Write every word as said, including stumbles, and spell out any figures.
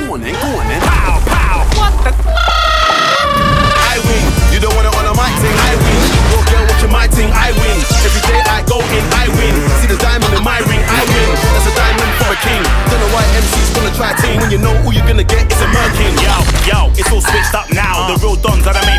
Go on then, go on then. Pow, pow. What the? I win. You don't wanna on a mic thing, I win. Your girl watching my thing, I win. Every day I go in, I win. See the diamond in my ring, I win. That's a diamond for a king. Don't know why M C's gonna try team when you know all you're gonna get is a merkin. Yo, yo, it's all switched up now. The real dons are the main